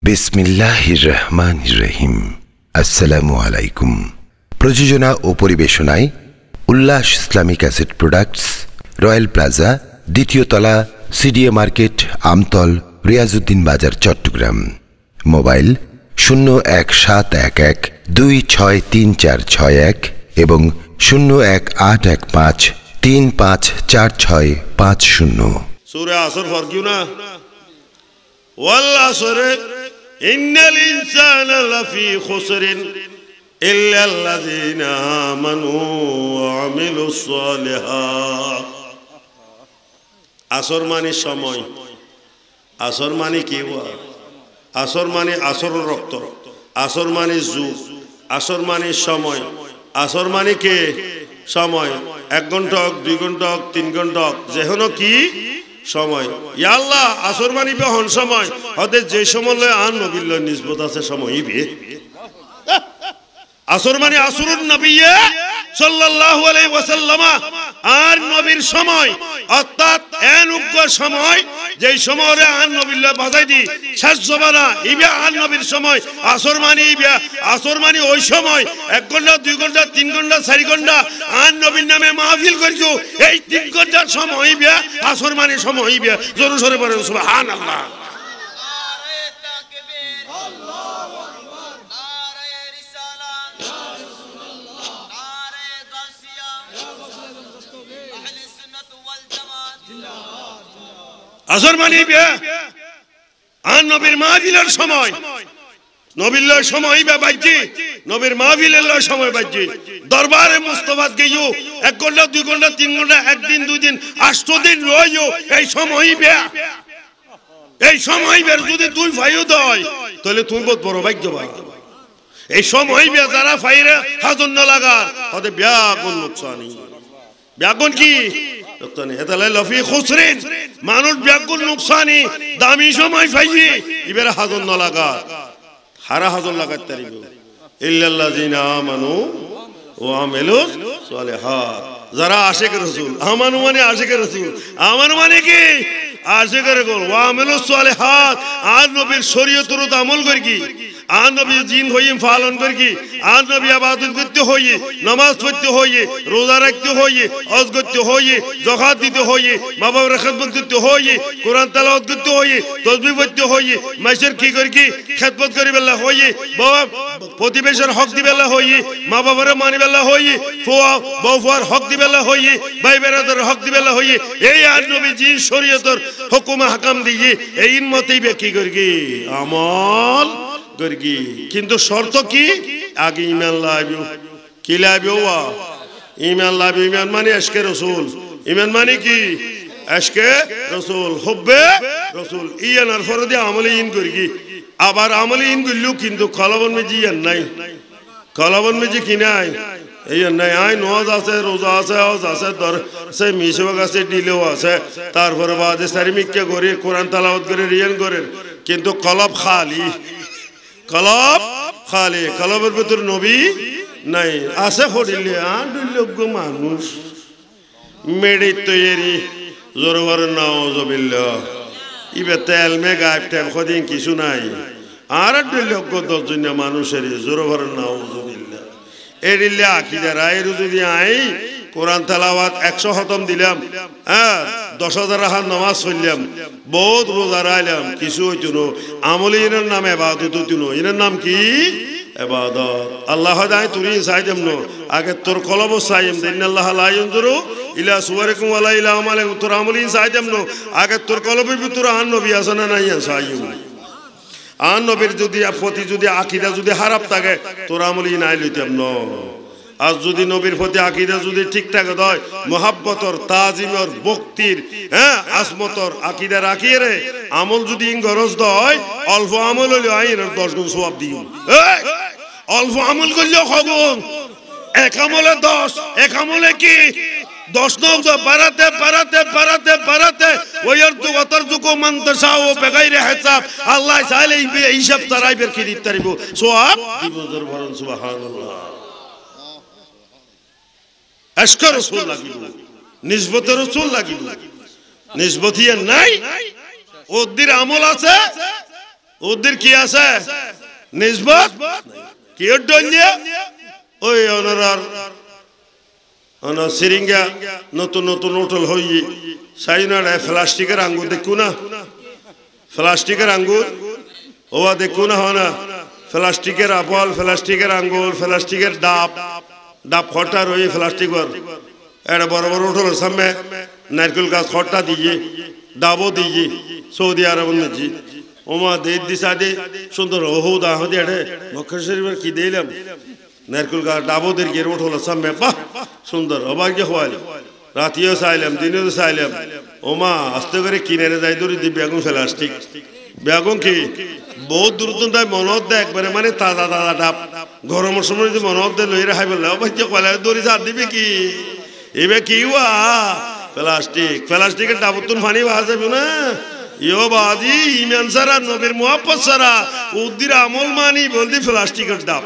বিসমিল্লাহির রহমানির রহিম। আসসালামু আলাইকুম। প্রযোজনা ও পরিবেশনায় Ullash Islamic asset products, Royal Plaza, দ্বিতীয় তলা, সিডিএ মার্কেট, আমতল, রিয়াজউদ্দিন বাজার, চট্টগ্রাম। মোবাইল 017112634661 এবং 018153544650। সূরা আসর ফরকিউ না ওয়াল আসরে ইন্নাল ইনসানা লাফি খুসরিন ইল্লাল্লাযিনা আমানু ওয়া আমিলুস সালিহাত। আসর মানে সময়, আসর মানে কি? আসর মানে আসর রক্ত, আসর মানে যুগ, আসর মানে সময়, আসর মানে কে? সময়। 1 ঘন্টা হোক, 2 ঘন্টা হোক, 3 ঘন্টা হোক, যেহনো কি সময়। ইয়া আল্লাহ, আসর মানে বেহন সময় হতে যে সময় আন নবীর নিসবত আছে সময় বে। আসর মানে আসরুন নবিয়্যা সাল্লাল্লাহু আলাইহি ওয়াসাল্লাম আর নবীর সময়, অর্থাৎ এনুগ্য সময় যেই সময় আন নবীর বাজাই দি শেষ জমানা ইবে আন নবীর সময়। আসর মানে ইবে, আসর মানে ওই সময় 1 ঘন্টা, 2 ঘন্টা, 3 ঘন্টা, 4 ঘন্টা আন নবীর নামে মাহফিল করিছো, এই 3 ঘন্টার সময় ইবে আসর মানে সময় ইবে। জোরে জোরে বলেন সুবহানাল্লাহ। আসর মানে আর নবীর মাহফিলের সময়, নবীর সময় বাজ্যে, নবীর মাহফিলের সময় বাজ্যে। দরবারে মুস্তাফা গিয়েও 1 ঘন্টা, 2 ঘন্টা, 3 ঘন্টা, 1 দিন, 2 দিন, 8 দিন রইও, এই সময় এই সময় যদি তুই ফাইও দয় তাহলে তুই বহুত বড় ভাগ্যবান। এই সময় যারা ফাইরে হাজর না লাগা হতে ব্যাগুন নুকসানি। ব্যাগুন কি? মানুষ ব্যাগুন নুকসানি, দামি সময় ফাইয়ে এবারে হাজর না লাগা, হারা হাজর লাগাত তারিব ইল্লাল্লাযিনা আমানু ওয়া আমিলুস সালিহাত। যারা আশিক রাসূল, আমানু মানে আশিক রাসূল, আমানু মানে কি? আশিক রাসূল, ওয়া আমিলুস সালিহাত। আর নবীর শরীয়তের আমল করি কি, আর নবী জিন হইয়ে পালন করি কি, আর নবী ইবাদত করতে হইয়ে, নামাজ পড়তে হইয়ে, রোজা রাখতে হইয়ে, হজ করতে হইয়ে, যাকাত দিতে হইয়ে, মা বাবার খেদমত করতে হইয়ে, কোরআন তেলাওয়াত করতে হইয়ে, তাসবিহ পড়তে হইয়ে, মাসের কি করি কি খেদমত করি বেলা হইয়ে, বাবা প্রতিবেশীর হক দিবেলা হইয়ে, মা বাবার মানি বেলা হইয়ে, ফুয়া বউফার হক দিবেলা হইয়ে, ভাই বেরাদার হক দিবেলা হইয়ে, এই আর নবী জিন শরীয়তের হুকুম হাকাম দিয়ে এই মতেই কি করি কি আমল করি। কিন্তু শর্ত কি? আগে ঈমান লাইবো। কি লাইবো? ঈমান লাইবো। ঈমান মানে আশকে রাসূল। ঈমান মানে কি? আশকে রাসূল, হুব্বে রাসূল। ইয়ানার ফরদে আমলে ইন করি। আবার আমলে ইন করলেও কিন্তু কলবন মেজি ইয়ান নাই, কলবন মেজি কি নাই, এই নাই। আই নজ আছে, রোজা আছে, হজ আছে, দর সে মিশক আছে, ডিলেও আছে, তারপরে বাদে সারিমিককে করে কোরআন তেলাওয়াত করে রিয়ান করে, কিন্তু কলব খালি, কলব খালি, কলবের ভিতর নবী নাই। আছে হরিলে আনযোগ্য মানুষ মেডি তৈরি জোরবার নাউজুবিল্লাহ ইবে তেল মে গায়ব টাইম কদিন কিছু নাই। আর 2 জন মানুষের জোরবার নাউজুবিল্লাহ এরিলে আকিদারা এর যদি আই কোরআন তেলাওয়াত 100 খতম দিলাম, 10,000 রাকাত নামাজ পড়লাম, বহুত রোজা রাখলাম, কিছু হইতো না। আমলে এর নাম ইবাদত হইতো না। এর নাম কি? ইবাদত। আল্লাহ দাই তুই চাইতাম না, আগে তোর কলব চাইম দেন। আল্লাহ লা ইয়ানজুরু ইলা সুওয়ারিকুম ওয়ালা ইলা আমালিকুম। তোর আমলিন চাইতাম না, আগে তোর কলবের ভিতরে আন নবী আছে না নাই চাইম। আন নবীর যদি প্রতি যদি আকীদা যদি খারাপ থাকে তোর আমলিন নাই লইতাম না। আর যদি নবীর প্রতি আকীদা যদি ঠিকঠাক হয়, মোহাব্বতর, তাজিমর, ভক্তির, আসমতর আকীদা রাখিয়ে রে আমল যদি গরজ হয়, অল্প আমল হইলে আইন 10 গুণ সওয়াব দিও। অল্প আমল করলেও খবর, এক আমলে 10, এক আমলে কি 10 নও বাড়াতে বাড়াতে বাড়াতে বাড়াতে ওয়ার তো অতর যুকো মানতাসাও বেগাইরে হিসাব। আল্লাহ চাইলে এই হিসাব তারাই বের করে দিতে পারবো, সওয়াব দিব। জোরে বলেন সুবহানাল্লাহ। আশকা রাসূল লাগিব, নিসবতে রাসূল লাগিব। নিসবতিয়া নাই, ওদের আমল আছে, ওদের কি আছে নিসবত কি ডলিয়া ওই অনার অনা সিরিঙ্গা নতুন নতুন হোটেল হই সাইনাড়ে প্লাস্টিকের আঙ্গুর দেখু না প্লাস্টিকের আঙ্গুর ওয়া দেখু না হনা প্লাস্টিকের আপেল প্লাস্টিকের আঙ্গুর প্লাস্টিকের ডাব ডাব খটা রই প্লাস্টিকের এটা বড় বড় হোটেলের সামনে নারকেল গাছ খটা দিয়ে ডাবও দিয়ে সৌদি আরব জি ওমা দিশা দে সুন্দর ওহু দাহ দিয়ে মক্কা শরীফের কি দিলাম নারকেল গাছ ডাবও দিয়ে হোটেলের সামনে বাহ সুন্দর অবাক হওয়াল রাতিও চাইলাম দিনেও চাইলাম ওমা আস্তে করে কিনারে যাই ধরে দি বেগুন প্লাস্টিক বেগুন কি বহুত দূর দূর মনত দেয় একবারে মানে তাজা তাজা ডাব গরমের সময় যদি মনত দেয় লইরে খাই বললে অবাক কলা দড়ি চার দিবে কি এবার কি ওয়া প্লাস্টিক প্লাস্টিকের ডাবতুন পানি বাহা যাবে না ইয়ো বাজি ইমান সারা নবীর মুহাব্বত সারা উদ্দির আমল মানি বলদি প্লাস্টিকের ডাব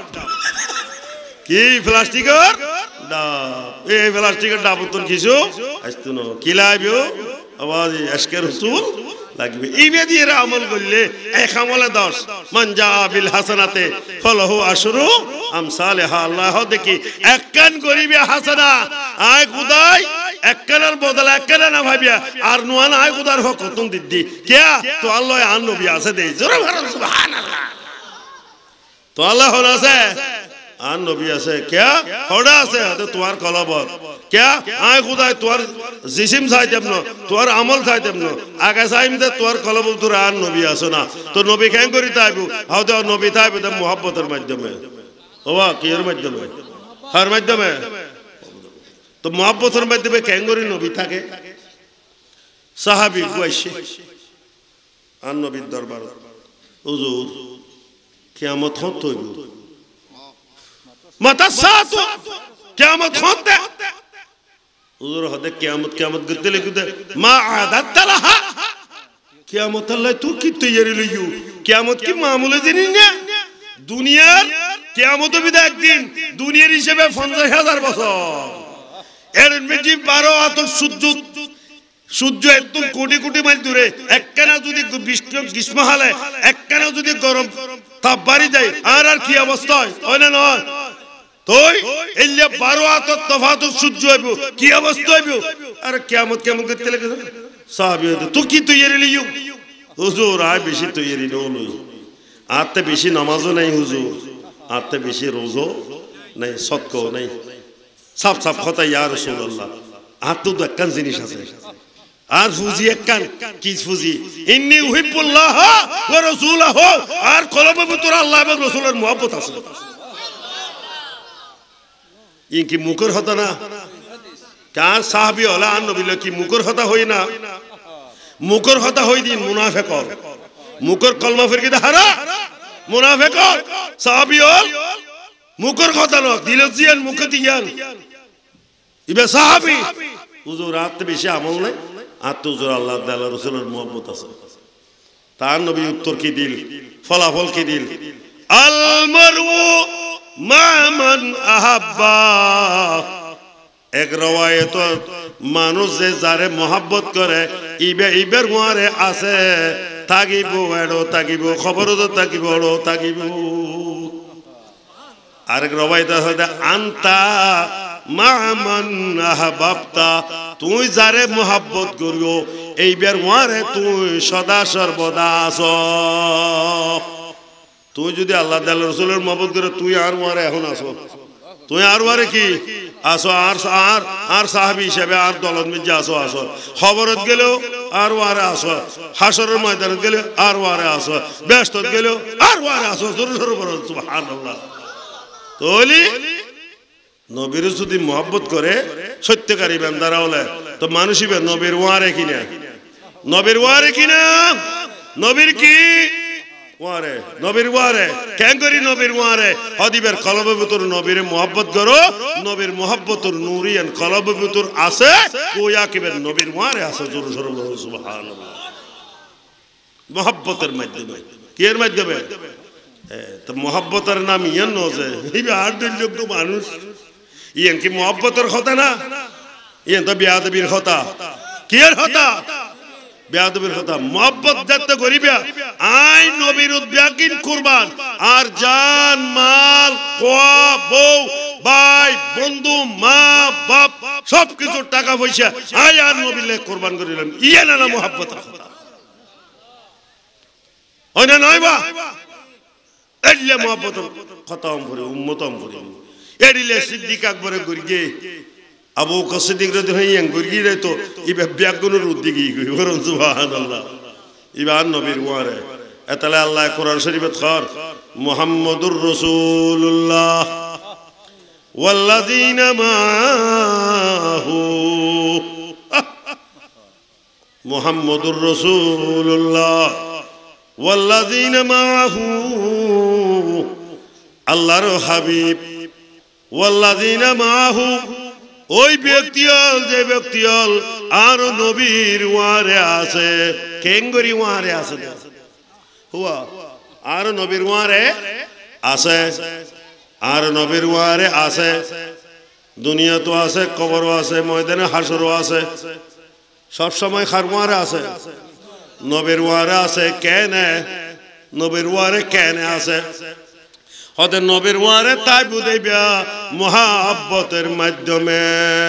কি প্লাস্টিকের ডাব এই প্লাস্টিকের ডাবতুন কিছু আসতো না কি লাগবে আওয়াজ আজকে রাসূল লাগবে ইবে দিয়ে আমল করলে এক আমলে 10 মান জা বিল হাসানাতে ফলাহু আশরু আমসালহা আল্লাহ দেখি এক কান করিবে হাসানা আয় খুদাই এক কানের বদলে এক কানে না ভাবিয়া আর নোয়ান আয় খুদার হক কতন দিদি কে তো আল্লাহ আর নবী আছে দেই জোরে বলেন সুবহানাল্লাহ তো আল্লাহ আছে আর নবী আছে কে হড়া আছে তো তোমার কলবর কে আয় খুদাই তোমার জিসিম চাইতেম না তোমার আমল চাইতেম না আগে চাইম দে তোমার কলবর তোর আর নবী আছে না তো নবী কেন করি তাইবু হাও দে নবী তাইবু দে মুহাব্বতের মাধ্যমে ওয়া কি এর মাধ্যমে হার মাধ্যমে তো মুহাব্বতের মাধ্যমে কেন করি নবী থাকে সাহাবী কইছে আর নবীর দরবার হুজুর কিয়ামত হইব মাতা সাত কিয়ামত হতে হুজুর হতে কিয়ামত কিয়ামত গতে লিখতে মা আদাত লাহা কিয়ামত আল্লাহ তুই কি তৈরি লইও কিয়ামত কি মামুলে জানি না দুনিয়ার কিয়ামত বিদা একদিন দুনিয়ার হিসেবে 50000 বছর এর মধ্যে 12 আত সূর্য একদম কোটি কোটি মাইল দূরে একখানা যদি গ্রীষ্মকালে একখানা যদি গরম তাপ বাড়ি যায় আর কি অবস্থা হয় না নয় তোই এলে 12 আত তফাত সূর্য হইব কি অবস্থা হইব আর কিয়ামত কেমন করতে লাগে সাহাবী তুই কি তৈরি লিও হুজুর আয় বেশি তৈরি নই আতে বেশি নামাজও নাই হুজুর আতে বেশি রোজো নাই সদকাও নাই সাফ সাফ কথা ইয়া রাসূলুল্লাহ আর তো একখান জিনিস আছে আর ফুজি একখান কি ফুজি ইন্নী উহিব্বুল্লাহ ওয়া রাসূলুহু আর কলবে ভিতর আল্লাহ এবং রাসূলের মুহাব্বত আছে ই কি মুখের হতা না কার সাহাবী হলা আর নবী কি মুখের হতা হই না মুখের হতা হই দিন মুনাফিক মুখের কলমা ফিরকি হারা মুনাফিক সাহাবী হল মুখের কথা না দিল জিয়ান মুখে দিয়ান ইবে সাহাবী হুজুর আত্ম বেশি আমল নাই আত্ম হুজুর আল্লাহ তাআলা রাসূলের মুহাব্বত আছে তার নবী উত্তর কি দিল ফলাফল কি দিল আল মারু মা মান আহাব্বা এক রওয়ায়াত মানুষ যে যারে মুহাব্বত করে ইবের মোয়ারে আছে থাকিব এড়ো থাকিব খবর তো থাকিব এড়ো থাকিব আরেক রওয়ায়াত আছে আনতা মা মান আহাব্বাতা তুই যারে মুহাব্বত করিও এইবার মোয়ারে তুই সদা সর্বদা আছো তুই যদি আল্লাহ তাআলা রাসূলের মুহাব্বত করে তুই আর মোয়ারে এখন আছো তুই আর ওয়ারে কি আসো আর সাহাবী হিসেবে আর দলত মির্জা আসো খবরত গেলেও আর ওয়ারে আসো হাসরের ময়দানে গেলে আর ওয়ারে আসো ব্যস্তত গেলেও আর ওয়ারে আসো জোরে জোরে বলো সুবহানাল্লাহ তোলি নবীর যদি মুহাব্বত করে সত্যকারী বান্দারা হলে তো মানুষই নবীর ওয়ারে কিনা নবীর ওয়ারে কিনা নবীর কি ওয়ারে নবীর ওয়ারে কেন করি নবীর ওয়ারে হদিবের কলবের ভিতর নবীর মুহাব্বত করো নবীর মুহাব্বতের নূরিয়ান কলবের ভিতর আছে কোয়া কিবের নবীর ওয়ারে আছে জোরে জোরে বলো সুবহানাল্লাহ মুহাব্বতের মাধ্যমে কি এর মাধ্যমে তো মুহাব্বতের নাম ইয়ান নজে এই আর যোগ্য মানুষ ইয়ান কি মুহাব্বতের কথা না ইয়ান তো বিয়াদবির কথা কি এর কথা বেয়াদবির কথা মোহাব্বত দেখতে করিবা আই নবীর উদ্যাগিন কুরবান আর জান মাল কোয়া বউ ভাই বন্ধু মা বাপ সবকিছু টাকা পয়সা আই আর নবীলে কুরবান করিলাম ইয়া না মোহাব্বত কথা ওই না নয় বা এলে মোহাব্বত খতম করে উম্মতম করে এরিলে সিদ্দিক আকবরে গরিগে আবু বকর সিদ্দিক রাদিয়াল্লাহু আনহু গরিগে রে তো ইবা ব্যাগুনের উদ্দিগি কই বরং সুবহানাল্লাহ ইবা নবীর ওয়ারে এতালে আল্লাহ কোরআন শরীফত খর মুহাম্মাদুর রাসূলুল্লাহ ওয়াল্লাযীনা মাহু মুহাম্মাদুর রাসূলুল্লাহ ওয়াল্লাযীনা মাহু আল্লাহর হাবিব ওয়াল্লাযীনা মাহু ওই ব্যক্তি যে ব্যক্তি আর নবীর ওয়ারে আছে কেঙ্গরি ওয়ারে আছে হুয়া আর নবীর ওয়ারে আছে আর নবীর ওয়ারে আছে দুনিয়া তো আছে কবরও আছে ময়দানে হাসরও আছে সব সময় খার ওয়ারে আছে নবীর ওয়ারে আছে কেন নবীর ওয়ারে কেন আছে ওদের নবীর ওয়ারে তাই বুঝাইবা মুহাব্বতের মাধ্যমে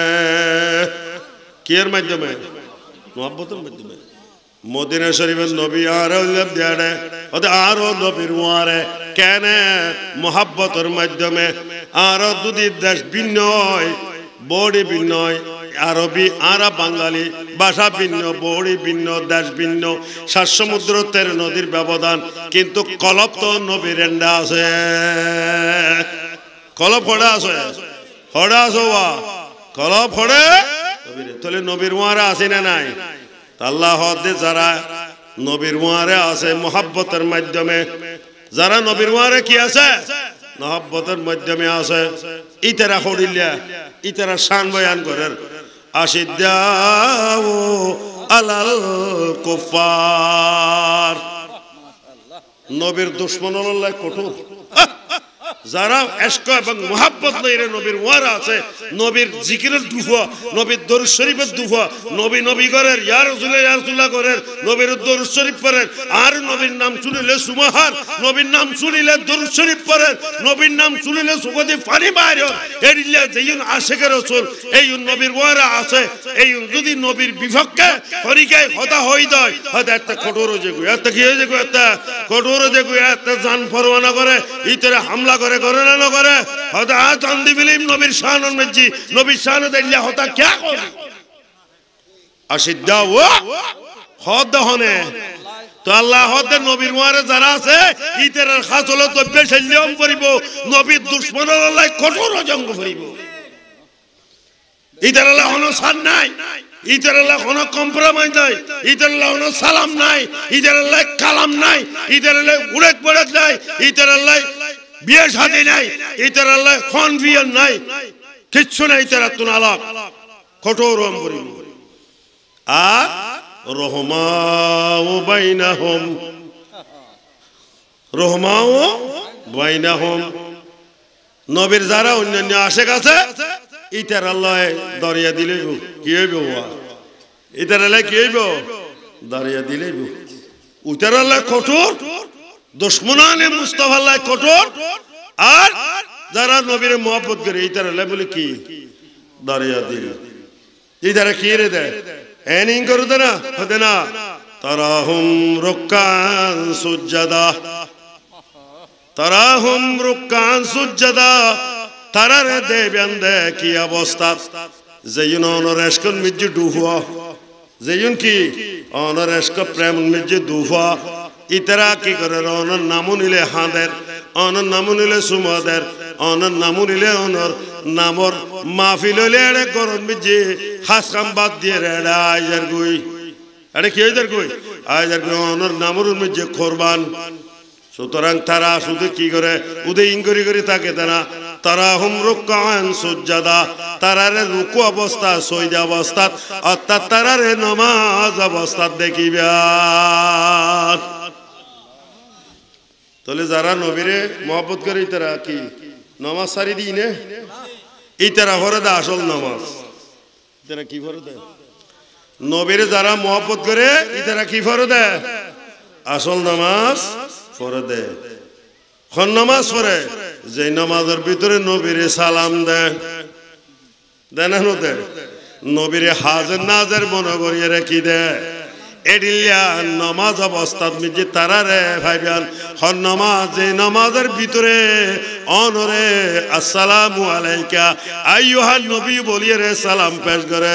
কিয়ের মাধ্যমে মুহাব্বতের মাধ্যমে মদিনা শরীফের নবী আর দেড়ে ওদের আরো নবীর ওয়ারে কেন মুহাব্বতের মাধ্যমে আরো দুটি দেশ ভিন্ন হয় বড়ি ভিন্ন হয় আরবি আর বাঙালি ভাষা ভিন্ন বড়ি ভিন্ন দেশ ভিন্ন সাত সমুদ্র 13 নদীর ব্যবধান কিন্তু কলব তো নবীর এন্ডা আছে কলব ফড়া আছে কলব ফড়ে তাহলে নবীর ওয়ারে আছে না নাই আল্লাহ হদে যারা নবীর ওয়ারে আছে মুহাব্বতের মাধ্যমে যারা নবীর ওয়ারে কি আছে মুহাব্বতের মাধ্যমে আছে ইতারা হড়িল্লা ইতারা শান বয়ান করেন আশিদ্দাউ আলাল কুফার নবীর দুশমন আল্লাহ কঠোর যারা ইশক এবং মুহাব্বত লইরে নবীর ওয়ারা আছে নবীর জিকিরের দুফা নবীর দরুদ শরীফের দুফা নবী করেন ইয়া রাসূলুল্লাহ করেন নবীর দরুদ শরীফ পড়েন আর নবীর নাম শুনিলে সুবহান নবীর নাম শুনিলে দরুদ শরীফ পড়েন নবীর নাম শুনিলে সুগন্ধি পানি বাইরে এরিল্লা যেইন আশিকের রাসূল এই নবীর ওয়ারা আছে এই যদি নবীর বিপক্ষে তরিকায় হতা হই দেয় হয়তো একটা কঠোর যে কই একটা কি যে কই একটা কঠোর যে কই একটা জান পরোয়া করে ইতরে হামলা করে না করে হয়তো চান্দি বিলিম নবীর শান মজি নবীর শান দিল্লা হতা কি করে আশিদ্দা ও হদ হনে তো আল্লাহ হদ নবীর ওয়ারে যারা আছে ইতরের খাস হলো তো বেশলিয়ম করিব নবীর দুশমন আল্লাহ কঠোর জঙ্গ করিব ইতর আল্লাহ হনো শান নাই ইতর আল্লাহ হনো কম্প্রোমাইজ নাই ইতর আল্লাহ হনো সালাম নাই ইতর আল্লাহ কালাম নাই ইতর আল্লাহ উড়ক পড়ক নাই ইতর আল্লাহ বিয়ে শাদী নাই ইতর আল্লাহ কনফিয়ান নাই কিচ্ছু নাই ইতর তুন আলাপ কঠোর করিব আর রহমাউ বাইনাহুম নবীর যারা অন্যান্য আশেক আছে ইতার আল্লাহ দরিয়া দিলে কি হইব ইতার আল্লাহ কি হইব দরিয়া দিলে উতার আল্লাহ কঠোর দুশমনানে মুস্তাফা আল্লাহ কঠোর আর যারা নবীর মুহাব্বত করে ইতার আল্লাহ বলে কি দরিয়া দিলে ইতারা কি রে দেয় এনিং করে দে না হতে না তারাহুম রুকান সুজ্জাদা তারারে দেবেন দে কি অবস্থা যেইন অনরেশকন মিজি ডুফা যেইন কি অনরেশক প্রেম মিজি ডুফা ইতারা কি করে অনর নামু নিলে হাঁদের অনর নামু নিলে সুমাদের অনর নামু নিলে অনর নামর মাহফিল হইলে এড়ে গরম মিজি খাস কাম বাদ দিয়ে রেড়া আইজার গুই এড়ে কি আইজার গুই অনর নামর মিজি কোরবান সুতরাং তারা শুধু কি করে উদে ইঙ্গরি করে থাকে তারা হুম রুকান সুজ্জাদা তারারে রুকু অবস্থা সইদা অবস্থা অর্থাৎ তারারে নামাজ অবস্থা দেখিবা তাহলে যারা নবীরে মহব্বত করে তারা কি নামাজ সারি দিই নে এই তারা ভরে দেয় আসল নামাজ তারা কি ভরে দেয় নবীর যারা মহব্বত করে ইতারা কি ফরজ দেয় আসল নামাজ পড়ে দেয় কোন নামাজ পড়ে যে নামাজের ভিতরে নবীরে সালাম দেয় দেয় না দেয় নবীরে হাজার নাজার মনে করিয়ে রেখি দেয় এডিলিয়া নামাজ অবস্থাত মিজি তারা রে ভাইবান হর নামাজ যে নামাজের ভিতরে অনরে আসসালামু আলাইকা আইয়ুহান নবী বলিয়ে রে সালাম পেশ করে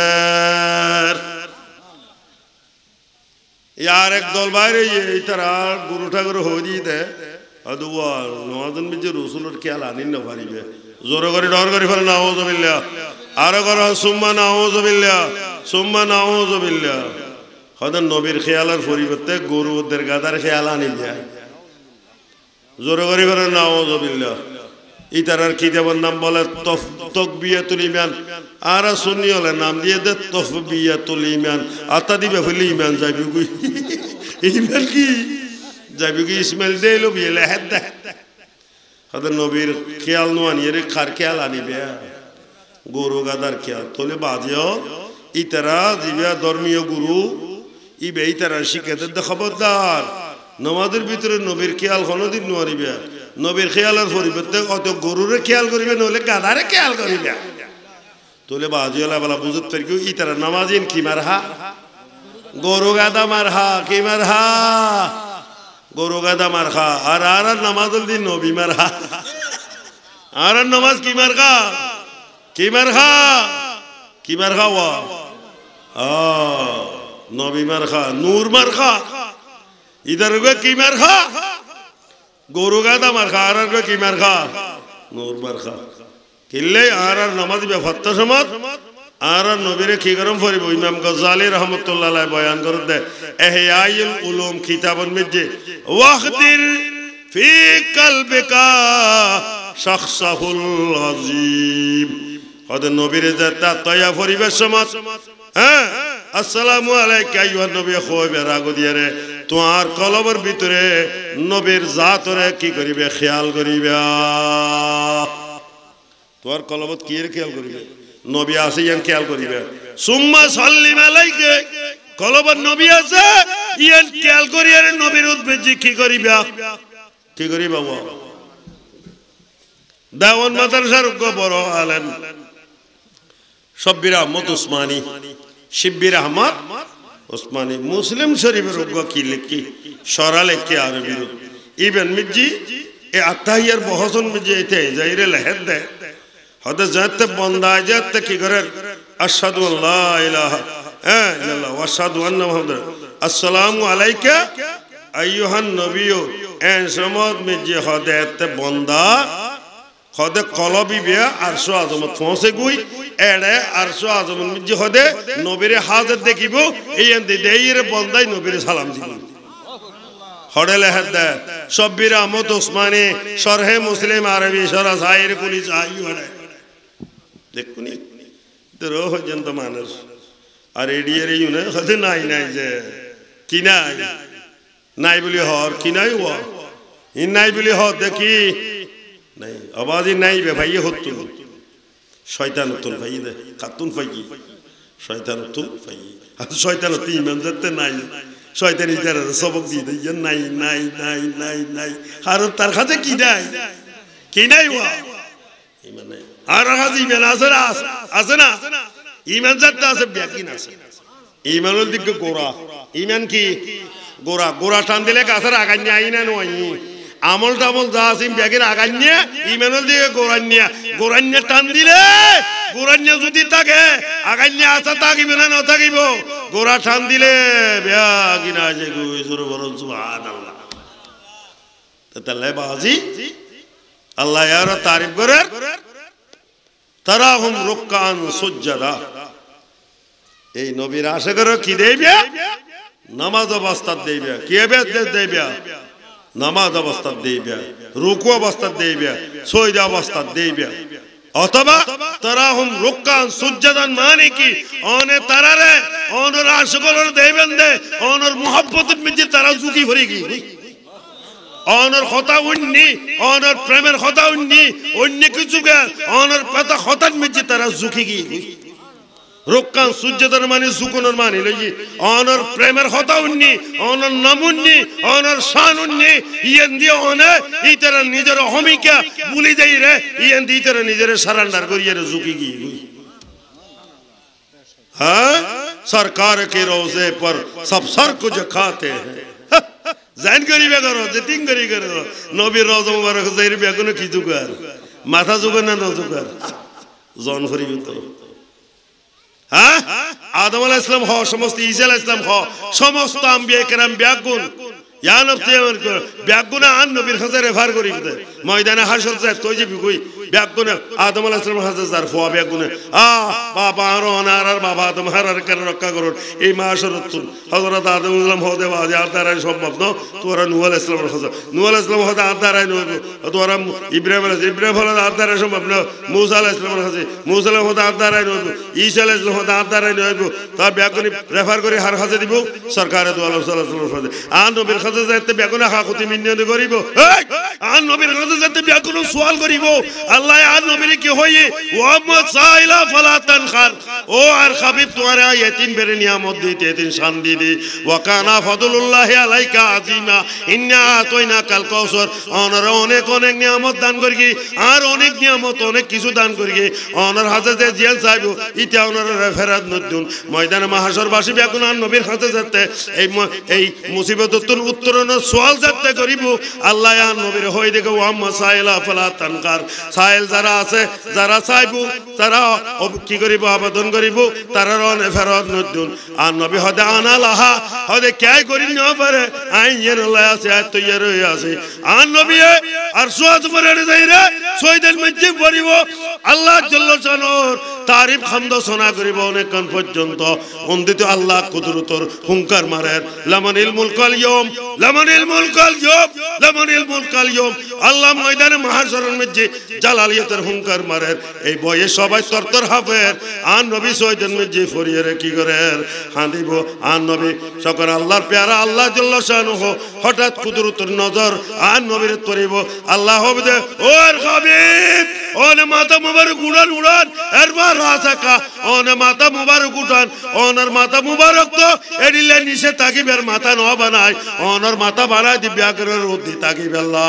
यार एक दल বাইরে এই তারা গুরু ঠাকুর হদি দে আদুয়া নওয়াজন মিজি রাসূলের খেয়াল আনিন না পারিবে জোরে করে ডর করে ফেলে নাউযুবিল্লাহ আর করো সুম্মা নাউযুবিল্লাহ হদন নবীর খেয়ালের পরিবর্তে গরুদের গাদার খেয়াল আনি যায় জোরে করে ফেলে নাউযুবিল্লাহ ইতারার কিতাবের নাম বলে তাকবিয়াতুল ঈমান আর সুন্নি হলে নাম দিয়ে দে তাকবিয়াতুল ঈমান আতা দিবে ফেলে ঈমান যাইবে কই ঈমান কি যাইবে কি ইসমাইল দেলো বিলে হাদা হদর নবীর খেয়াল নোয়ানি এর খার খেয়াল আনিবে গরু গাদার খেয়াল তোলে বাজিও ইতারা জিবা ধর্মীয় গুরু ইবে ইতারা শিখাতে দে খবরদার নামাজের ভিতরে নবীর খেয়াল কোনদিন নোয়ারিবে নবীর খেয়ালের পরিবর্তে অত গরুরে খেয়াল করিবে নলে গাদারে খেয়াল করিবে তোলে বাজিওলা বলা বুঝত পারি কি ইতারা নামাজিন কি মারহা গরু গাদা মারহা কি মারহা গরু গাদা মারহা আর আর নামাজুল দিন নবী মারহা আর নামাজ কি মারহা কি মারহা কি মারহা ওয়া নবী মারহা নূর মারহা इधर गए की मरखा गोरु गादा मरखा आरर गए की मरखा नूर मरखा किल्ले आरर नमाज बे फत्ता समात आरर नबीरे की गरम फरी बो इमाम गजाली रहमतुल्लाह अलैह बयान कर दे इहयाउल उलूम किताबन में जे वख्दिर फी कल्बिका शख्सहुल अजीम हद नबीरे जता तया फरीबे समात হ্যাঁ আসসালামু আলাইকা আইয়ুহান নবী খোবে রাগো দিয়ে রে তোমার কলবের ভিতরে নবীর জাতরে কি করিবে খেয়াল করিবে তোমার কলবত কি এর খেয়াল করিবে নবী আছে ইয়ান খেয়াল করিবে সুম্মা সাল্লিম আলাইকা কলবত নবী আছে ইয়ান খেয়াল করিয়ে রে নবীর উদ্বেজি কি করিবে বাবা দাওয়ান মাদ্রাসার বড় আলেম শব্বির আহমদ উসমানী শিব্বির আহমদ উসমানী মুসলিম শরীফের উগ্র কি লিখি সরালে কি আরবি ইবন মিজি এ আতাহিয়ার বহসন মিজি এতে জাইরে লহদ দে হদে জাতে বন্দা জাতে কি করে আশহাদু আল্লা ইলাহা ইল্লাল্লাহ ওয়া আশহাদু আন্না মুহাম্মাদার আসসালামু আলাইকা আইয়ুহান নবিয়্যু এন সমদ মিজি হদে এতে বন্দা হদে কলবি বিয়া আরশো আজমত পৌঁছে গুই এড়ে আরশো আজমত মিজি হদে নবীরে হাজত দেখিব এই দেইরে বন্দাই নবীরে সালাম দিব হড়ে লেহাদা শব্বির আহমদ উসমানী শরহে মুসলিম আরবি শরা সাইর কুলি চাই হড়ে দেখুনি দরো হজন্ত মানুষ আর এডিয়ার ইউনে হদে নাই যে কি নাই বলি হর কি নাই ওয়া ইন নাই বলি হ দেখি नहीं आवाज़ ही नहीं बे भाई ये होती शैतान तुल भाई दे खातून भाई शैतान तुल भाई शैतान तीन मंज़रते नहीं शैतान इधर सबक दी दे ये नहीं हारों तरख़ाते की नहीं हुआ ईमान नहीं हारों खाते ईमान आसना ईमान ज़्यादा आसे ब्याकीन आसे ईमान उल दिक्क ईमान की गोरा टांडिले का असर आगन्या आईना नोई আমল টামল যা আসিম ব্যাগের আগান্যা ইমানুল দিকে গোরান্যা টান দিলে গোরান্যা যদি থাকে আগান্যা আসা থাকিবে না না থাকিব গোরা টান দিলে ব্যাগিনা যে গুজুর বরং সুবহানাল্লাহ তাহলে বাজি আল্লাহ ইয়ার তারিফ করে তারাহুম রুকআন সুজদা এই নবীর আশিকরা কি দেবে নামাজ অবস্থাত দেবে কি দেবে নামাজ অবস্থাত দেইবে রুকু অবস্থাত দেইবে সজদা অবস্থাত দেইবে অথবা তারাহুম রুকআন সুজদান মানে কি ওনে তারারে ওনর আশিকরা দেবেন দে ওনর মুহাব্বতের মধ্যে তারা ঝুঁকি ভরে কি ওনর কথা উন্নি ওনর প্রেমের কথা উন্নি অন্য কিছু গে ওনর পাতা কথার মধ্যে তারা ঝুঁকি কি রোকান সূর্যদের মানে জুকুনের মানে লই অনর প্রেমের হতা উন্নি অনর নামুন্নি অনর শান উন্নি ইয়েন দিয়ে অনে ইতারা নিজের হমিকা বুলি দেই রে ইয়েন দিয়ে ইতারা নিজের সারেন্ডার করিয়ে রে ঝুঁকি গিয়ে हाँ सरकार के रोजे पर सब सर कुछ खाते हैं जैन करी बेकरो जितिंग करी करो नबी रोज़ मुबारक ज़ैर बेकुन की जुगार माथा जुगार ना दो जुगार ज़ोन फरी बितो हाँ आदम अलैहिस्सलाम हो समस्त ईसा अलैहिस्सलाम हो समस्त अंबिया करम बेकुन यान अब ते और बेकुना आन नबी खज़र रेफर करी बितो मैदान हाशर से तो जी भी कोई बेकुना आदम अलैहिस्सलाम खज़र ज़ार फुआ बेकुना बाबा आरोन आरार बाबा आदम हरार कर रखा करो ये माशरतुन हज़रत आदम अलैहिस्सलाम हो दे वाज़ यार तारा शोभ बब्नो तोरा नूह अलैहिस्सलाम खज़र नूह अलैहिस्सलाम हो दा तारा नूह तोरा इब्राहिम हो दा तारा शोभ बब्नो मूसा अलैहिस्सलाम खज़र मूसा हो दा तारा नूह ईसा अलैहिस्सलाम हो दा तारा नूह तो बेकुनी रेफर करी हर खज़र दिबो सरकार दो अल्लाह सल्लल्लाहु अलैहि वसल्लम आन नबी खज़र जाते बेकुना खाकुती मिन्ने दे करिबो आन नबी खज़र जाते बेकुना सवाल करिबो अल्लाह आन नबी की होई वम्मा साइला फला तनखर ओ আর হাবিব তোমারা ইতিন বেরে নিয়ামত দিতে ইতিন শান দিদি ওয়া কানা ফাদলুল্লাহি আলাইকা আযীমা ইন্না আতাইনা কাল কাউসার অনর অনেক অনেক নিয়ামত দান করি আর অনেক নিয়ামত অনেক কিছু দান করি অনর হাজতে জিয়াল সাহেব ইতা অনর রেফারাত নতুন ময়দানে মাহশর বাসী বেকুন আর নবীর হাতে যেতে এই মুসিবততুন উত্তরণের সওয়াল যাতে করিব আল্লাহ আর নবীর হই দেখো ওয়াম্মা সাইলা ফালা তানকার সাইল যারা আছে যারা চাইবো তারা কি করিব আবেদন করিব তারার অনে ফেরত নতুন আর নবী হদে আনা লাহা হদে কে করি না পারে আইন আল্লাহ আছে আর তৈয়ার হয়ে আছে আর নবী আর সুয়াদ পরে যাই রে সৈয়দের মধ্যে পড়িব আল্লাহ জাল্লা শানুর তারিফ হামদ সোনা করিব অনেকক্ষণ পর্যন্ত অন্দিত আল্লাহ কুদরতর হুঙ্কার মারের লামানিল মুলকাল ইয়ম লামানিল মুলকাল ইয়ম লামানিল মুলকাল ইয়ম আল্লাহ ময়দানে মাহশরের মধ্যে জালালিয়াতের হুঙ্কার মারের এই বয়ে সবাই তরতর হাফের আর নবী সৈয়দের মধ্যে ফরিয়ে রে কি করে হাঁদিব আর নবী সকল আল্লাহর প্যারা আল্লাহ জাল্লা শানুহু হঠাৎ কুদরতর নজর আর নবীর তরিব আল্লাহ হবে ওর হাবিব ওনে মাথা মুবারক উড়ান উড়ান এরবার রাসাকা ওনে মাথা মুবারক উঠান ওনার মাথা মুবারক তো এডিলে নিচে তাকিবের মাথা ন বানায় ওনার মাথা বানায় দিব্য আকারের রুদ্ধি তাকিবে আল্লাহ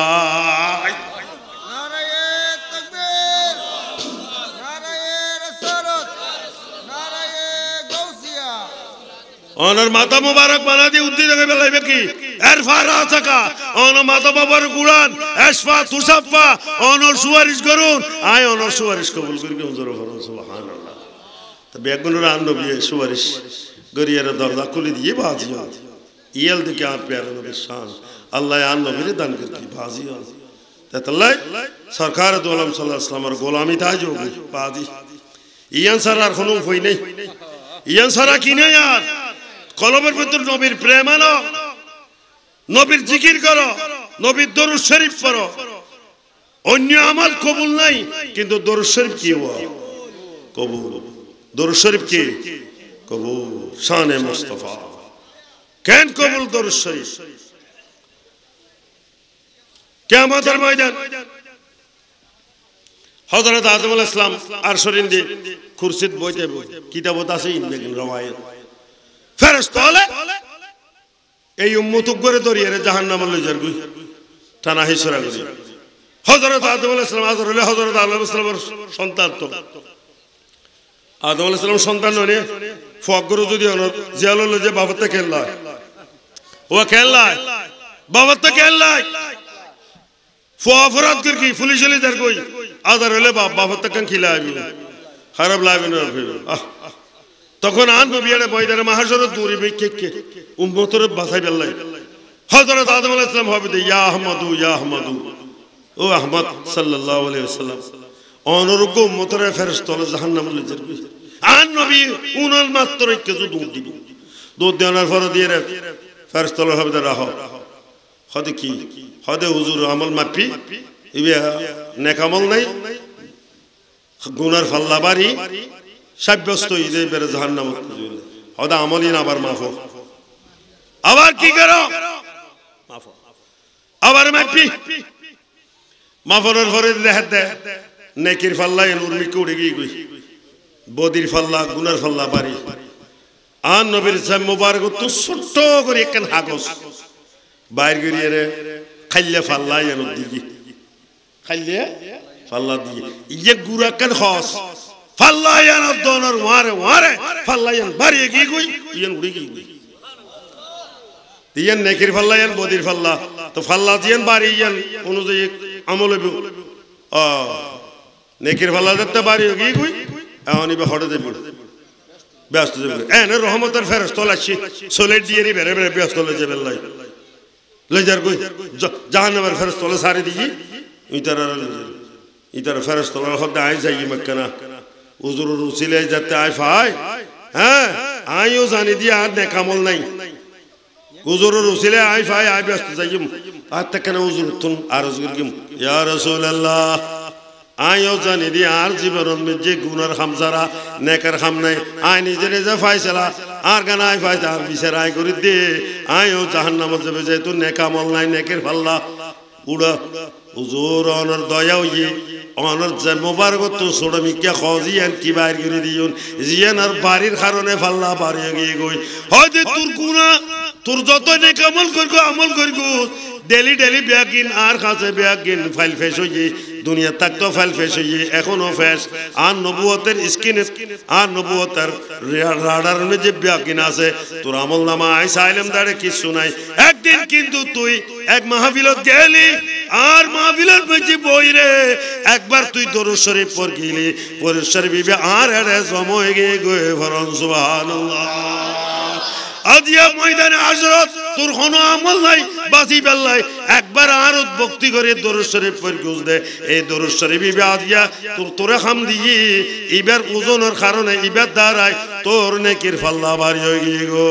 ওনার মাথা মুবারক বানা দিয়ে উদ্দি দেখে বেলাইবে কি এরফা রাসাকা ওনার মাথা মুবারক উড়ান এসফা তুসাফা ওনার সুয়ারিশ করুন আয় ওনার সুয়ারিশ কবুল করি হুজুর সুবহানাল্লাহ তো বেগুনের নবী সুয়ারিশ গরিয়ার দরজা খুলে দিয়ে বাজিয়া ইয়েল দিকে আর প্যারা নবীর শান আল্লাহ আর নবীর দান করে বাজিয়া তাতলাই সরকার দু আলম সাল্লাল্লাহু আলাইহি ওয়াসাল্লামের গোলামি তাই যোগ বাজি ইয়ান সারা আর কোনো হই নাই ইয়ান সারা কি নাই আর কলবের ভিতর নবীর প্রেম আনো নবীর জিকির করো নবীর দরুদ শরীফ পড়ো অন্য আমল কবুল নাই কিন্তু দরুদ শরীফ কি হয় কবুল দরুদ শরীফ কি কবুল শানে মুস্তাফা কেন কবুল দরুদ শরীফ কিয়ামতের ময়দান হযরত আদম আলাইহিস সালাম আরশের দি কুরসিত বইতে কিতাবত আছে ইনবেগিন রওয়ায়াত ফেরেশতা হলে এই উম্মতক করে দরিয়ে জাহান্নামে লই যার গই টানা হিসরা গই হযরত আদম আলাইহিস সালাম হযরত আদম আলাইহিস সালামের সন্তান তো আদম আলাইহিস সালাম সন্তান নয় ফগর যদি অনর জিয়াল হলো যে বাবাতে খেলা ও খেলা বাবাতে খেলা ফরাত কর কি পুলিশ হলে যার কই আদার হলে বাবাতে কান খিলাবি খারাপ লাগবে না তখন আন নবীরে ময়দানে মাহশরে দূরে কে উম্মতের বাঁচাই বেল্লাই হযরত আদম আলাইহিস সালাম হবে ইয়া আহমদু ও আহমদ সাল্লাল্লাহু আলাইহি ওয়াসাল্লাম অনরুক উম্মতের ফেরেশতা জাহান্নামে লই যাবে আন নবী উনাল মাত্র কিছু দুধ দিবে দুধ দেওয়ার পরে দিয়ে ফেরেশতা হবে রাহো হদে কি হদে হুজুর আমল মাপি ইবে নেক আমল নাই গুনার ফাল্লা বাড়ি সাব্যস্ত ইদে বেরে জাহান্নামে হদা আমলই না আবার মাফ আবার কি করো মাফ আবার মাপি মাফরের পরে দেখাতে নেকির ফাল্লা নূর মিকে উড়ে গই বদির ফাল্লা গুনার ফাল্লা বাড়ি আর নবীর মোবারক তো ছোট্ট করে একখান হাগজ বাইর করিয়ে রে খাইলে ফাল্লা এর দিকে খাইলে ফাল্লা দিয়ে ইয়ে গুড়া কেন খস ফাল্লা এর দনর ওয়ারে ওয়ারে ফাল্লা এর বাড়িয়ে গিয়ে গই ইয়েন উড়ে গিয়ে গই ইয়ান নেকির ফাল্লা ইয়ান বদির ফাল্লা তো ফাল্লা দিয়েন বাড়ি ইয়ান অনুযায়ী আমল হইব নেকির ফাল্লা যেতে বাড়ি গিয়ে গই এখন ইবে হটে দেব ব্যস্ত যাবে এনে রহমতের ফেরেশতা আসছে সোলেট দিয়ে রে বেরে বেরে ব্যস্ত হয়ে যাবে লাই লেজার কই জাহান্নামের ফেরেশতা সারি দিই ইতার ফেরেশতা হতে আই যাই মক্কানা হুজুরের উসিলে যেতে আই ফাই হ্যাঁ আইও জানি দি আর নেকামল নাই হুজুরের উসিলে আই ফাই আই ব্যস্ত যাইম আর তখন হুজুর তুন আরজ করিম ইয়া রাসূলুল্লাহ আইও জানি দি আর জীবনের মধ্যে গুনার খামজারা নেকার খাম নাই আই নিজে নিজে ফাইসালা আর গান আই ফাইসা আর বিচার আই করি দে আইও জাহান্নামে যাবে যে তুই নেকামল নাই নেকের ফাল্লা উড়া হুজুর অনর দয়া হইয়ে অনর যে মোবারক তো ছোড়া মিকা খজিয়ান কি বাইর করে দিউন জিয়ান আর বাড়ির কারণে ফাল্লা বাড়িয়ে গিয়ে গই হয়তো তোর গুনাহ তোর যত নেকামল করগো আমল করগো ডেলি ডেলি ব্যাগিন আর কাছে ব্যাগিন ফাইল ফেস হইয়ে দুনিয়া তাক তো ফাইল ফেস হইয়ে এখনো ফেস আর নবুয়তের স্কিনে আর নবুয়তের রাডার মে যে ব্যাগিন আছে তোর আমল নামা আই সাইলাম দাঁড়ে কিছু নাই একদিন কিন্তু তুই এক মাহফিলত গেলি আর মাহফিলের মধ্যে বই রে একবার তুই দরুদ শরীফ পড় গেলি পরিষ্কার বিবে আর এড়ে জময়ে গয়ে ফরন সুবহানাল্লাহ আজিয়া ময়দানে হযরত তোর কোনো আমল নাই বাসি বেল্লাই একবার আর ভক্তি করে দরুদ শরীফ পড় গুজ দে এই দরুদ শরীফ বিবে আজিয়া তোরে খাম দিই এবার ওজনের কারণে এবার দাঁড়ায় তোর নেকির ফাল্লা বাড়ি হয়ে গিয়ে গো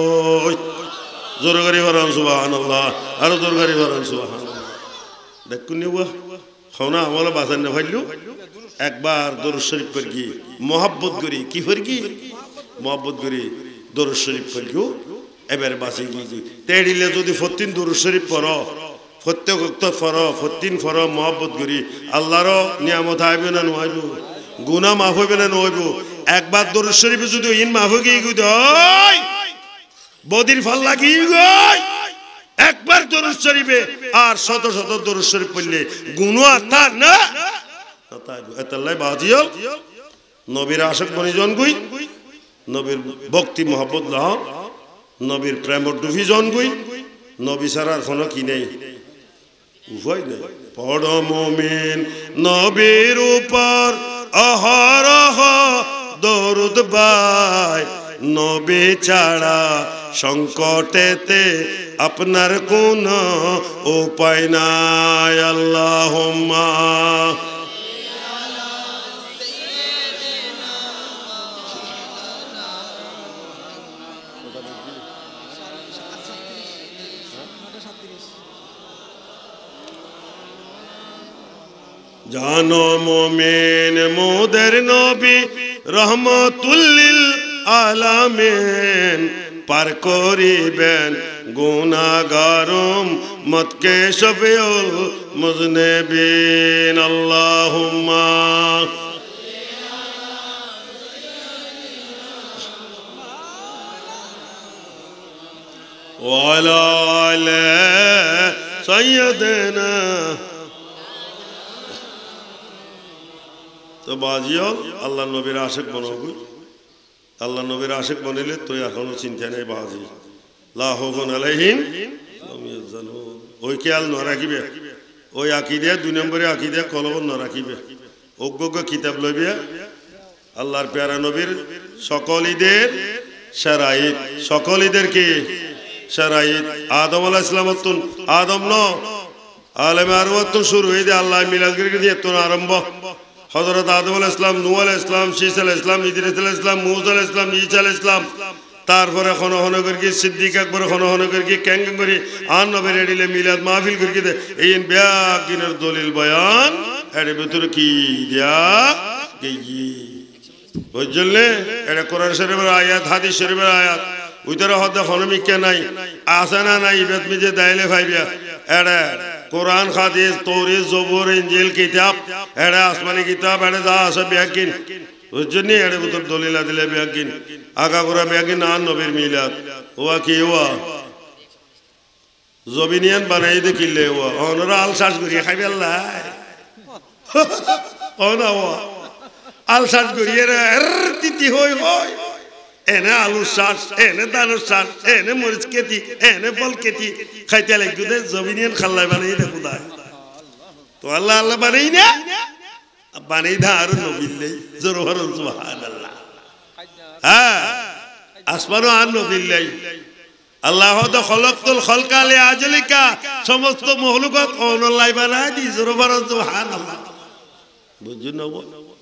জোর করে ফরন সুবহানাল্লাহ আর জোর করে ফরন সুবহানাল্লাহ দেখুন নিবা খাওনা আমল বাসান না ভাইলু একবার দরুদ শরীফ পড় গিয়ে মোহাব্বত করি কি পড় গিয়ে মোহাব্বত করি দরুদ শরীফ পড়িও এবারে বাসে গিয়ে তেড়িলে যদি ফতিন দরুদ শরীফ পড়ো প্রত্যেক ওয়াক্ত পড়ো ফতিন পড়ো মোহাব্বত করি আল্লাহর নিয়ামত আইবে না নইব গুনাহ মাফ হইবে না নইব একবার দরুদ শরীফে যদি ইন মাফ হয়ে গিয়ে ওই বদির ফাল্লা কি গই একবার দরুদ শরীফে আর শত শত দরুদ শরীফ পড়লে গুনাহ আর না এতাল্লাই বাজিও নবীর আশিক বনিজন গই নবীর ভক্তি মোহাব্বত লাহ নবীর প্রেম ডুফি জন গই নবী ছাড়ার কোনো কি নেই উভয় নেই পড় মুমিন নবীর উপর অহরহ দরুদ বাই নবী ছাড়া সংকটেতে আপনার কোনো উপায় নাই আল্লাহুম্মা জানো মুমিন মোদের নবী রহমাতুল লিল আলামিন পার করিবেন গুনাহগারম মতকে শফিউল মুজনিবিন আল্লাহুম্মা ওয়ালা আলা সাইয়্যিদিনা তো বাজিও আল্লাহ নবীর আশিক বনবি আল্লাহ নবীর আশিক বনিলে তুই এখনো চিন্তা নেই বাজি লা খাউফুন আলাইহিম লাম ইয়াহজানুন ওই খেয়াল ন রাখিবে ওই আকীদা দুই নম্বরে আকীদা কলব ন রাখিবে অজ্ঞ কিতাব লইবে আল্লাহর প্যারা নবীর সকল ঈদের শরাঈত সকল ঈদের কি শরাঈত আদম আলাইহিস সালাম আদম ন আলেমে আরওয়াত শুরু হইছে আল্লাহ মিলাদ করে দিয়ে তো আরম্ভ হযরত আদম আলাইহিস সালাম নূহ আলাইহিস সালাম শীস আলাইহিস সালাম ইদ্রিস আলাইহিস সালাম মূসা আলাইহিস সালাম ঈসা আলাইহিস সালাম তারপরে খন খন করে সিদ্দিক আকবর খন খন করে ক্যাং করে আন নবীর এডিলে মিলাদ মাহফিল করে দে এই বিয়াকিনের দলিল বয়ান এর ভিতরে কি দিয়া গই বুঝলে এটা কোরআন শরীফের আয়াত হাদিস শরীফের আয়াত ওইটার হতে হনমিকা নাই আসানা নাই ইবাদ মিজে দাইলে ভাইবিয়া এটা কোরআন হাদিস তৌরাত জবুর ইনজিল কিতাব এটা আসমানি কিতাব এটা যা আছে বিয়াকিন ওই জন্যই এর ভিতর দলিলা দিলে ব্যাগিন আগা করা ব্যাগিন আর নবীর মিলাদ ওয়া কি ওয়া জবিনিয়ান বানাই দেখিলে ওয়া ওনারা আল শ্বাস করিয়ে খাইবে আল্লাহ ও না ওয়া আল শ্বাস করিয়ে তিতি হই হয় এনে আলুর শ্বাস এনে দানোর শ্বাস এনে মরিচ কেতি এনে ফল কেতি খাইতে লাগবে দে জবিনিয়ান খাল্লাই বানাই দেখো দা তো আল্লাহ আল্লাহ বানাই না বানাই দা আর নবিল্লাই জোর হরন সুবহানাল্লাহ হ্যাঁ আসমানও আর নবিল্লাই আল্লাহ তো খলকতুল খলকা লি আজলিকা সমস্ত মখলুকাত আল্লাহ বানাই দি জোর হরন সুবহানাল্লাহ বুঝুন না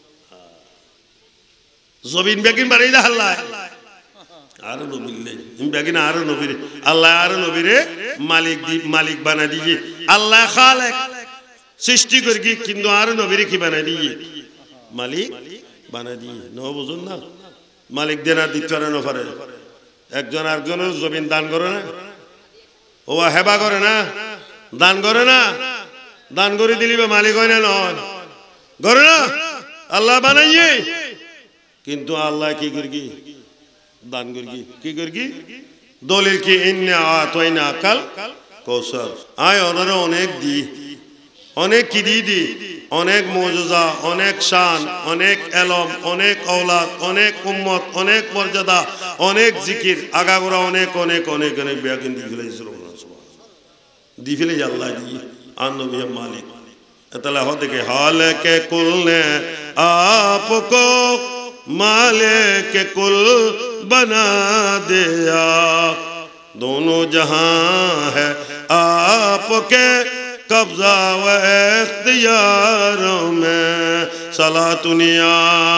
জবিন বেগিন বানাই দা আল্লাহ আর নবিল্লাই বেগিন আর নবীরে আল্লাহ আর নবীরে মালিক বানাই দিয়ে আল্লাহ খালেক সৃষ্টি করি কিন্তু আর নবীরে কি বানাই দিয়ে মালিক বানাই দিয়ে ন বুঝুন না মালিক দেনা দিতে পারে না পারে একজন আরেকজনের জমিন দান করে না ও হেবা করে না দান করে না দান করে দিলি বা মালিক হয় না নয় করে না আল্লাহ বানাইয়ে কিন্তু আল্লাহ কি করি দান করি কি করি দলিল কি ইন্না আতাইনা কাল কৌসার আয় ওনারে অনেক দি অনেক কি দি অনেক মৌজুজা অনেক শান অনেক এলম অনেক ঔলাদ অনেক উম্মত অনেক মর্যাদা অনেক জিকির আগাগোড়া অনেক অনেক অনেক অনেক বেয়াকিন দি ফেলেছিল দি ফেলে আল্লাহ দি আর নবী মালিক তাহলে হতে কে হাল কে কুল নে আপকো मालिक कुल बना दिया दोनों जहां है आपके कब्जा व इख्तियारों में सला दुनिया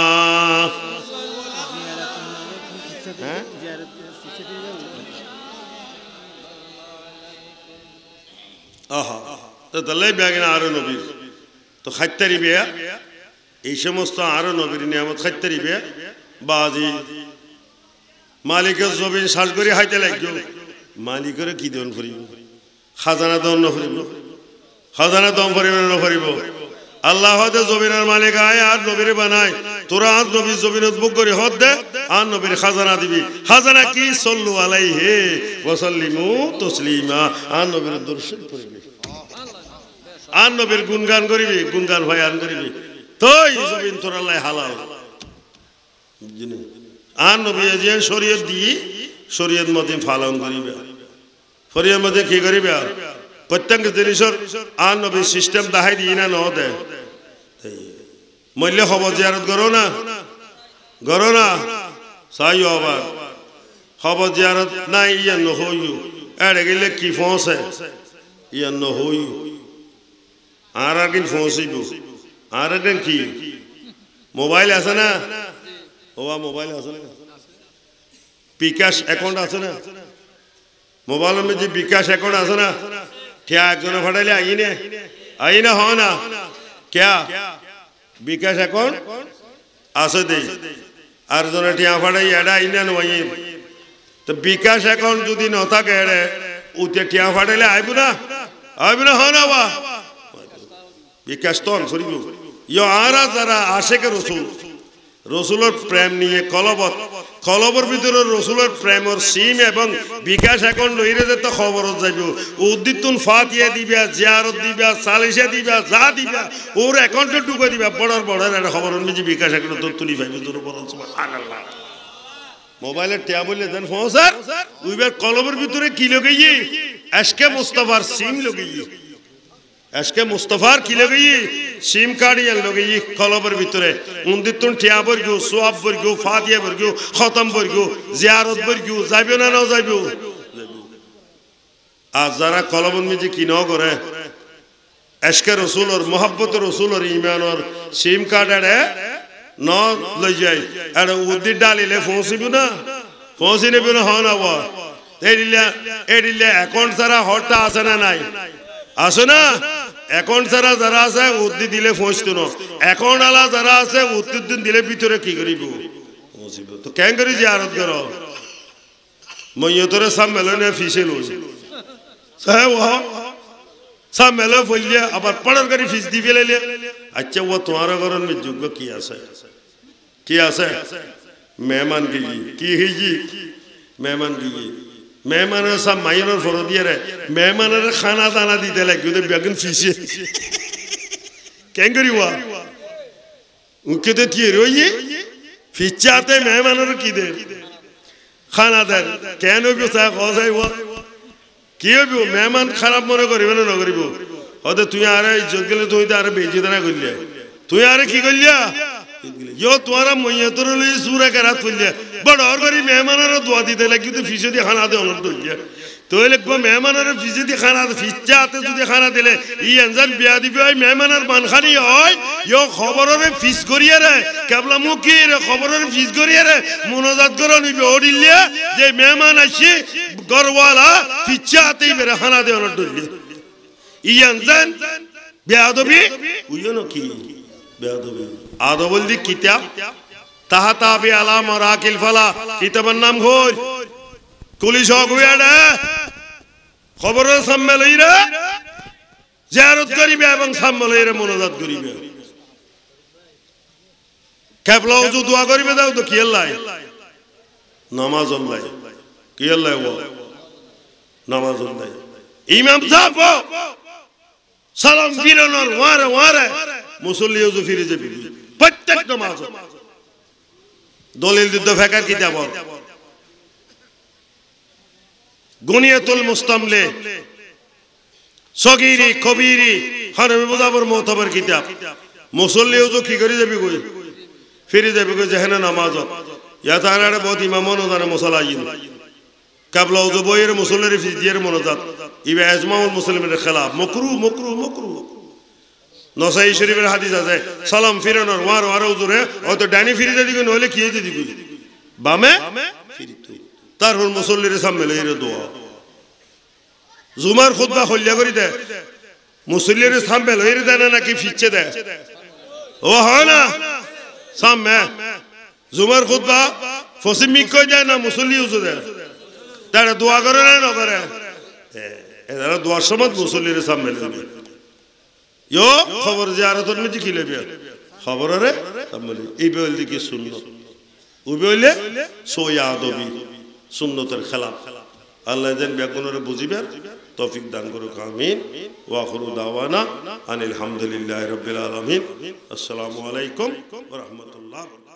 आहा तो तले ब्यागिन आरो नबी तो खत्तरी बिया এই সমস্ত আরো নবীর নিয়ামত খাইতে দিবে বাজি মালিকের জমিন শ্বাস করে খাইতে লাগবে মালিকের কি দন ফুরিব খাজানা দন ন ফুরিব খাজানা দম ফুরিব ন ফুরিব আল্লাহ হতে জমিনের মালিক আয় আর নবীরে বানায় তোরা আর নবীর জমিন বুক করে হদ দে আর নবীর খাজানা দিবি খাজানা কি সাল্লু আলাইহি ওয়া সাল্লিমু তাসলিমা আর নবীর দর্শন করিবি আর নবীর গুণগান করিবি গুণগান ভয়ান করিবি তোই জমিন তোর আল্লাহ হালাল আর নবী যে শরীয়ত দি শরীয়ত মতে পালন করিবে শরীয়ত মতে কি করিবে প্রত্যেক জিনিসের আর নবী সিস্টেম দেখাই দি না ন দে মূল্য খবর জিয়ারত করো না চাইও আবার খবর জিয়ারত নাই ইয়া নহইও এড়ে গেলে কি ফসে ইয়া নহইও আর কিন ফসিব আর একটা কি মোবাইল আছে না ওয়া মোবাইল আছে না বিকাশ অ্যাকাউন্ট আছে না মোবাইলের মধ্যে বিকাশ অ্যাকাউন্ট আছে না क्या একজনে ফাটাইলে আই না হয় না क्या বিকাশ অ্যাকাউন্ট আছে দেই আর জনে টিয়া ফাটাই এডা আইনা নয় তো বিকাশ অ্যাকাউন্ট যদি না থাকে এড়ে উতে টিয়া ফাটাইলে আইব না হয় না ওয়া বিকাশ তো করিব ইয়ো আরা যারা আশেকে রসুলের প্রেম নিয়ে কলবর ভিতরে রসুলের প্রেমর সিম এবং বিকাশ অ্যাকাউন্ট লইরে যেতে খবর যাইব উদ্দিতুন ফাতিয়া দিবা জিয়ারত দিবা সালিশা দিবা যা দিবা ওর অ্যাকাউন্টে ঢুকে দিবা বড় একটা খবর নিজে বিকাশ অ্যাকাউন্ট তোর তুলি পাইবে তোর বরং সুবহানাল্লাহ মোবাইলের ট্যাব বললে দেন ফোন স্যার ওইবার কলবর ভিতরে কি লগেই আজকে মুস্তাফার সিম লগেই আজকে মুস্তাফার কি লগেই সিম কার্ড ইয়ার লগেই কলবের ভিতরে উন্দিতুন টিয়া বর্গু সোয়াব বর্গু ফাতিয়া বর্গু খতম বর্গু জিয়ারত বর্গু যাইবে না যাইবে আর যারা কলবন মিজি কি ন করে আজকে রসুলর মোহাব্বত রসুলর ইমানর সিম কার্ড এড়ে ন লই যাই এড়ে উদ্দির ডালিলে পৌঁছিব না পৌঁছি নেব না হয় না এডিলে অ্যাকাউন্ট ছাড়া হরটা আছে না নাই আছে না অ্যাকাউন্ট ছাড়া যারা আছে উদ্দি দিলে পৌঁছতো না অ্যাকাউন্ট আলা যারা আছে উত্তর দিন দিলে ভিতরে কি করিব তো কেন করি জিয়ারত করো মইয়তরে সম্মেলনে ফিসে লই সাহেব সম্মেলন বললে আবার পড়ার গাড়ি ফিস দি ফেলে আচ্ছা ও তোমার ঘরের যোগ্য কি আছে কি আছে মেহমান কি হইজি মেহমান কি মেহমানের সব মাইনের ফটো দিয়ে রে মেহমানের খানা দানা দিতে লাগে ওদের বেগুন ফিসে কেন করিবা উনকে তো দিয়ে রইয়ে ফিচাতে মেহমানের কি দে খানা দেন কেন বিছা কসাইব কি হইব মেহমান খারাপ মনে করিবে না করিব হতে তুই আরে ইজ্জত গেলে তুই তো আরে বেইজ্জত না করলি তুই আরে কি করলিয়া यो तुम्हारा मैयतर ले सूरा करा तुल्य बड़ और गरी मेहमानर दुआ दीते लगी तो फिशे दी खाना दे उन तुल्य तो ये लोग मेहमानर फिशे दी खाना दे फिशा आते तो दी खाना दिले ये अंजन ब्यादी ब्याई मेहमानर मान खानी है यो खबरों में फिश करिए रे केवल मुकी रे खबरों में फिश करिए रे मुनाजात करो नहीं बेहोडिल्ले जे मेहमान अच्छी गरवाला फिशा आते ही मेरा खाना दे उन तुल्य ये अंजन ब्यादो भी उयो नो की আদবল দি কিতাব তাহাতা বি আলা মারাকিল ফালা কিতাবের নাম কই কুলি শক হইয়াডা খবরের সম্মেলইরা জিয়ারত করিবে এবং সম্মেলইরা মুনাজাত করিবে কেবলা ওযু দোয়া করিবে দাও তো কি আল্লাহ নামাজ আল্লাহ কি আল্লাহ ও নামাজ আল্লাহ ইমাম সাহেব সালাম ফিরানোর ওয়ারে ওয়ারে মুসল্লি ওযু ফিরে যাবে প্রত্যেক নামাজ দলিল দিতে ফেকার কিতাব গুনিয়াতুল মুস্তামলে সগীরি কবিরি হানফি মাযহাবের মুতাবার কিতাব মুসল্লি ওযু কি করে যাবে কই ফিরে যাবে কই যেখানে নামাজ ইয়া তারারে বহুত ইমামন জানে মুসাল্লিন কাবলা ওযু বইয়ের মুসল্লির ফিজিয়ের মুনাজাত ইবা ইজমাউল মুসলিমের খেলাফ মাকরু নসাই শরীফের হাদিস আছে সালাম ফিরানোর ওয়ার ওয়ার উজুরে অত ডানি ফিরে দিবি নইলে কি হইতে দিবি বামে ফিরিতে তারপর মুসল্লির সামনে লইরে দোয়া জুমার খুতবা হল্লা করি দে মুসল্লির সামনে লইরে দেনা নাকি ফিচ্ছে দে ও হয় না সামনে জুমার খুতবা ফসিমি কই যায় না মুসল্লি উজু দে তারা দোয়া করে না করে এরা দোয়ার সময় মুসল্লির সামনে লইবে यो खबर जियारतन में जी ले बिया खबर रे तमली ई बेल की सुन्नत उ बेले सो यादबी सुन्नतर खिलाफ अल्लाह जन बेकुनरे बुझिबे तौफिक दान करो आमीन वा आखिरु दावाना अनिल हम्दुलिल्लाहि रब्बिल आलामीन अस्सलामु अलैकुम व रहमतुल्लाह।